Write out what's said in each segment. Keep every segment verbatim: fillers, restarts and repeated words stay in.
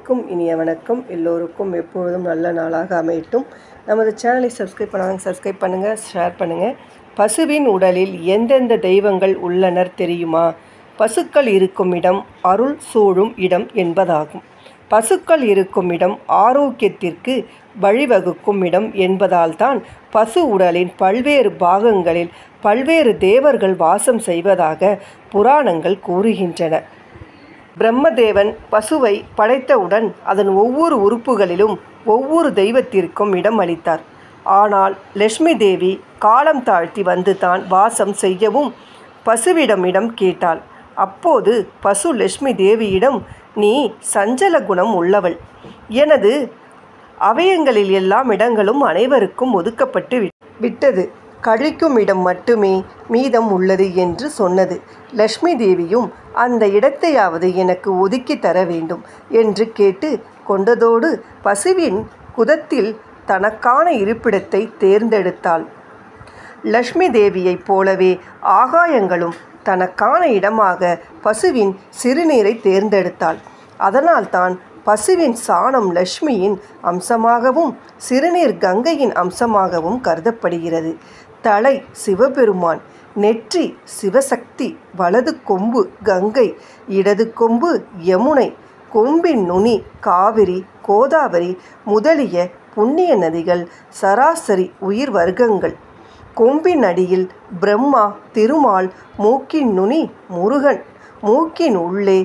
அனைவருக்கும் இனிய வணக்கம். எல்லோருக்கும் எப்பொழுதும் நல்ல நாளாக அமையட்டும். நமது சேனலை சப்ஸ்கிரைப் பண்ணாங்க சப்ஸ்கிரைப் பண்ணுங்கள், ஷேர் பண்ணுங்கள். பசுவின் உடலில் எந்தெந்த தெய்வங்கள் உள்ளனர் தெரியுமா? பசுக்கள் இருக்கும் இடம் அருள் சூழும் இடம் என்பதாகும். பசுக்கள் இருக்கும் இடம் ஆரோக்கியத்திற்கு வழிவகுக்கும் இடம் என்பதால் தான் பசு உடலின் பல்வேறு பாகங்களில் பல்வேறு தேவர்கள் வாசம் செய்வதாக புராணங்கள் கூறுகின்றன. பிரம்மதேவன் பசுவை படைத்தவுடன் அதன் ஒவ்வொரு உறுப்புகளிலும் ஒவ்வொரு தெய்வத்திற்கும் இடம் அளித்தார். ஆனால் லட்சுமி தேவி காலம் தாழ்த்தி வந்து தான் வாசம் செய்யவும் பசுவிடம் இடம் கேட்டாள். அப்போது பசு லட்சுமி தேவியிடம், நீ சஞ்சல குணம் உள்ளவள், எனது அவயங்களில் எல்லாம் இடங்களும் அனைவருக்கும் ஒதுக்கப்பட்டு விட்டது, கழிக்கும் இடம் மட்டுமே மீதம் உள்ளது என்று சொன்னது. லட்சுமி தேவியும் அந்த இடத்தையாவது எனக்கு ஒதுக்கி தர வேண்டும் என்று கேட்டு கொண்டதோடு பசுவின் குதத்தில் தனக்கான இருப்பிடத்தை தேர்ந்தெடுத்தாள். லட்சுமி தேவியைப் போலவே ஆகாயங்களும் தனக்கான இடமாக பசுவின் சிறுநீரை தேர்ந்தெடுத்தாள். அதனால்தான் பசுவின் சாணம் லட்சுமியின் அம்சமாகவும் சிறுநீர் கங்கையின் அம்சமாகவும் கருதப்படுகிறது. தலை சிவபெருமான், நெற்றி சிவசக்தி, வலது கொம்பு கங்கை, இடது கொம்பு யமுனை, கொம்பின் நுனி காவிரி கோதாவரி முதலிய புண்ணிய நதிகள், சராசரி உயிர் வர்க்கங்கள். கொம்பின் அடியில் பிரம்மா திருமால், மூக்கின் நுனி முருகன், மூக்கின் உள்ளே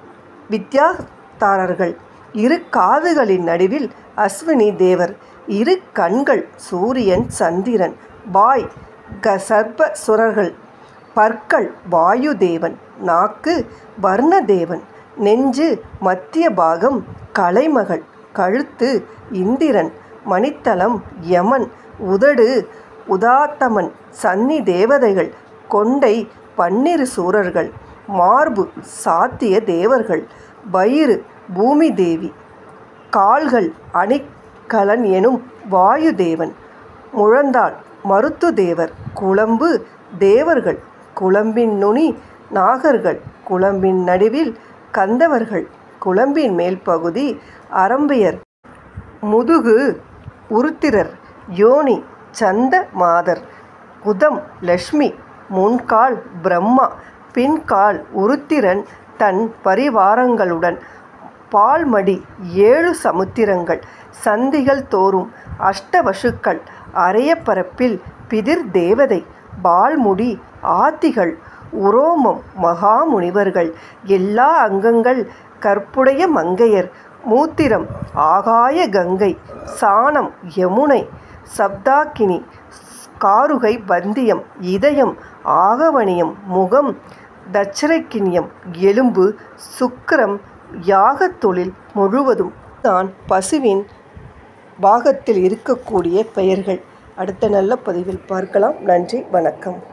வித்யாதாரர்கள், இரு காதுகளின் நடுவில் அஸ்வினி தேவர், இரு கண்கள் சூரியன் சந்திரன், வாய் கசர்பசுரர்கள், பற்கள் வாயுதேவன், நாக்கு வர்ணதேவன், நெஞ்சு மத்திய பாகம் கலைமகள், கழுத்து இந்திரன், மணித்தலம் யமன், உதடு உதாத்தமன், சன்னி தேவதைகள், கொண்டை பன்னிரு சூரர்கள், மார்பு சாத்திய தேவர்கள், வயிறு பூமி தேவி, கால்கள் அணிகலன் எனும் வாயுதேவன், முழந்தாள் மருத்து தேவர், குளம்பு தேவர்கள், குளம்பின் நுனி நாகர்கள், குளம்பின் நடுவில் கந்தவர்கள், குளம்பின் மேல் பகுதி அரம்பியர், முதுகு உருத்திரர், யோனி சந்த மாதர், குதம் லட்சுமி, முன்கால் பிரம்மா, பின்கால் உருத்திரன் தன் பரிவாரங்களுடன், பால்மடி ஏழு சமுத்திரங்கள், சந்திகள் தோறும் அஷ்டவசுக்கள், அரையப்பரப்பில் பிதிர் தேவதை, பால்முடி ஆத்திகள், உரோமம் மகாமுனிவர்கள், எல்லா அங்கங்கள் கற்புடைய மங்கையர், மூத்திரம் ஆகாய கங்கை, சாணம் யமுனை, சப்தாக்கினி, காருகை பந்தியம், இதயம் ஆகவனியம், முகம் தட்சரக்கினியம், எலும்பு சுக்கிரம், யாக தொழில் முழுவதும் தான் பசுவின் பாகத்தில் இருக்கக்கூடிய பெயர்கள். அடுத்த நல்ல பதிவில் பார்க்கலாம். நன்றி, வணக்கம்.